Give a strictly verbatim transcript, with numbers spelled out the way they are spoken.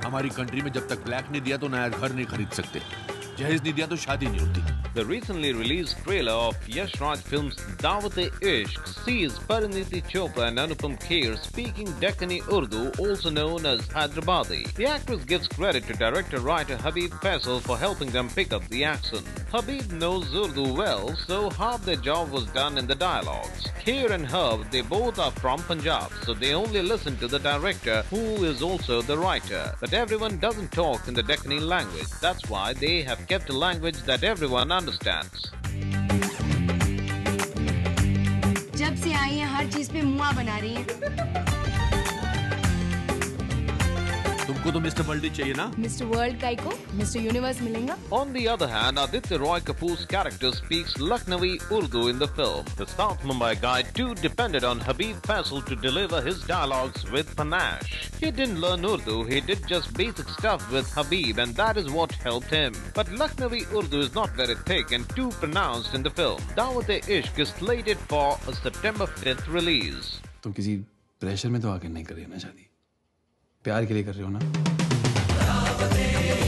हमारी कंट्री में जब तक ब्लैक नहीं दिया तो नया घर नहीं खरीद सकते, जहेज नहीं दिया तो शादी नहीं होती। The recently released trailer of Yash Raj film's Daawat-e-Ishq sees Parineeti Chopra and Anupam Kher speaking Deccani Urdu, also known as Hyderabadi. The actress gives credit to director-writer Habib Faisal for helping them pick up the accent. Habib knows Urdu well, so half their job was done in the dialogues. Kher and Herb, they both are from Punjab, so they only listen to the director, who is also the writer. But everyone doesn't talk in the Deccani language. That's why they have kept a language that everyone understands. जब से आई हैं हर चीज पे मुआ बना रही हैं। तुमको तो मिस्टर वर्ल्ड चाहिए ना? मिस्टर वर्ल्ड का को मिस्टर यूनिवर्स मिलेगा। On the other hand, Aditya Roy Kapoor's character speaks Lucknowi Urdu in the film. The South Mumbai guy too depended on Habib Faisal to deliver his dialogues with panache. He didn't learn Urdu, he did just basic stuff with Habib, and that is what helped him. But Lucknowi Urdu is not very thick and too pronounced in the film. Daawat-e-Ishq is slated for a September fifth release. तुम किसी pressure में तो आके नहीं कर रही हो ना शादी, प्यार के लिए कर रहे हो ना?